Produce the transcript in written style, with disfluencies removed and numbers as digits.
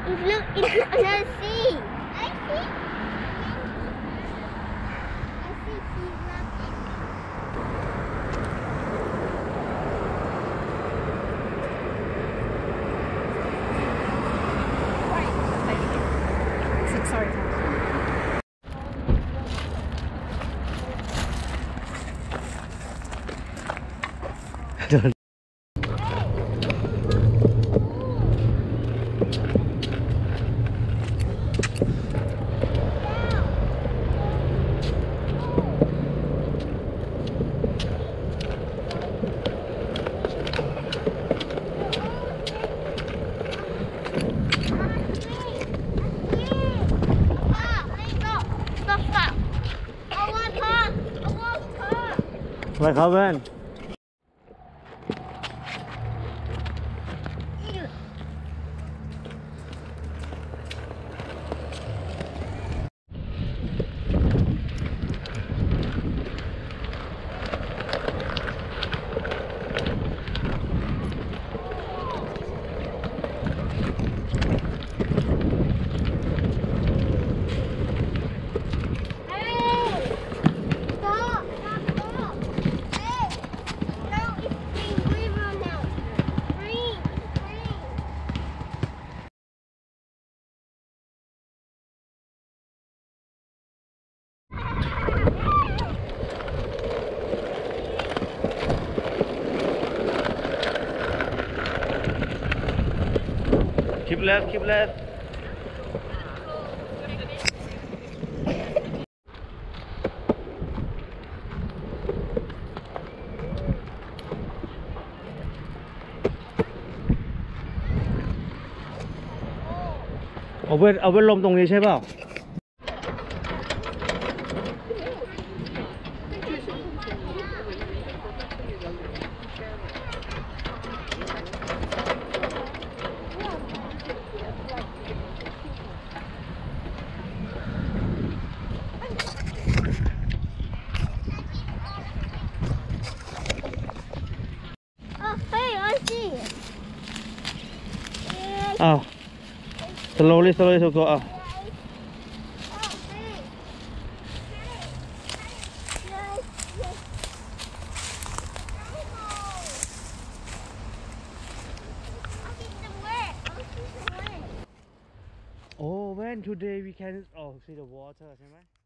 If look into another sea. I see. I see sea rabbit. Sorry. Don't. Like Owen. Keep left, keep left.เอาเว้นลมตรงนี้ใช่เปล่าอ้าว slowly to go up. Oh, when today we can see the water ใช่ไหม